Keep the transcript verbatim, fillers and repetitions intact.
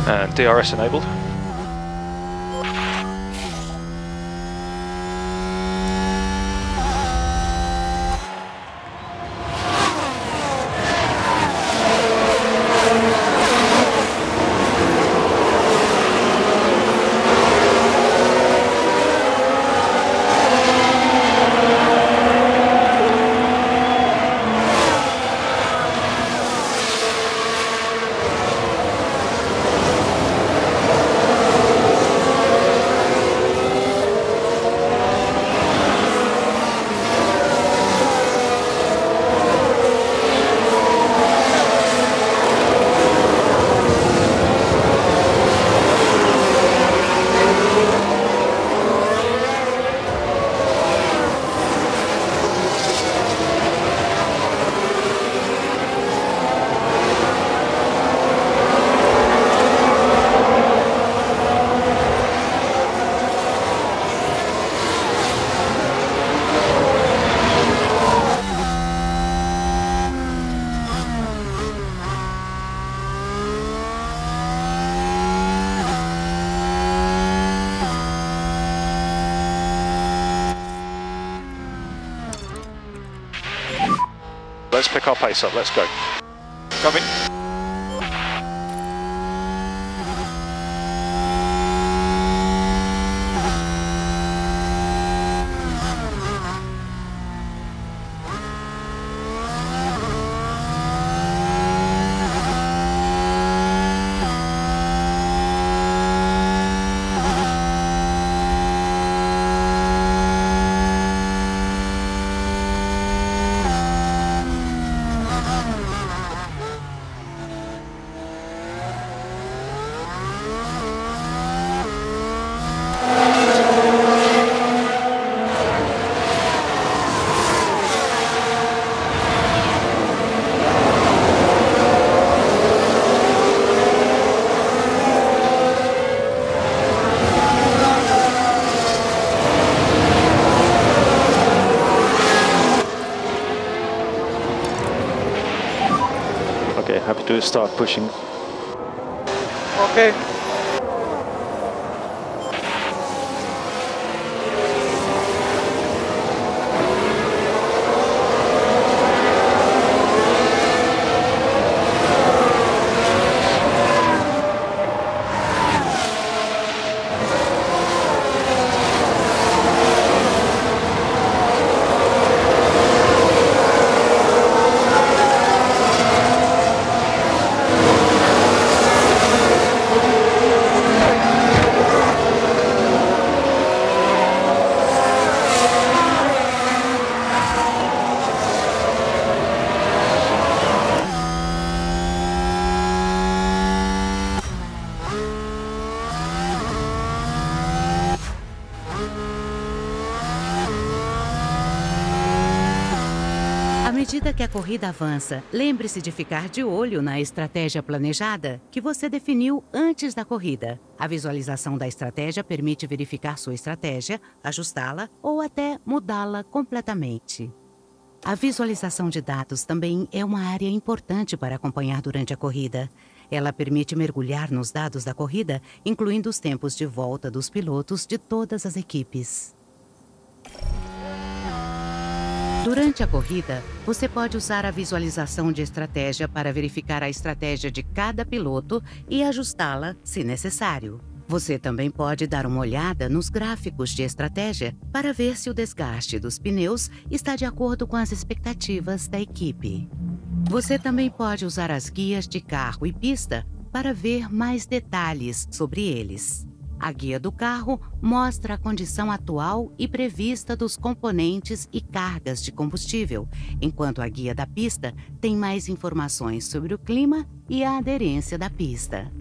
And D R S enabled. Let's pick our pace up, let's go. Copy. Okay, happy to start pushing. Okay. À medida que a corrida avança, lembre-se de ficar de olho na estratégia planejada que você definiu antes da corrida. A visualização da estratégia permite verificar sua estratégia, ajustá-la ou até mudá-la completamente. A visualização de dados também é uma área importante para acompanhar durante a corrida. Ela permite mergulhar nos dados da corrida, incluindo os tempos de volta dos pilotos de todas as equipes. Durante a corrida, você pode usar a visualização de estratégia para verificar a estratégia de cada piloto e ajustá-la se necessário. Você também pode dar uma olhada nos gráficos de estratégia para ver se o desgaste dos pneus está de acordo com as expectativas da equipe. Você também pode usar as guias de carro e pista para ver mais detalhes sobre eles. A guia do carro mostra a condição atual e prevista dos componentes e cargas de combustível, enquanto a guia da pista tem mais informações sobre o clima e a aderência da pista.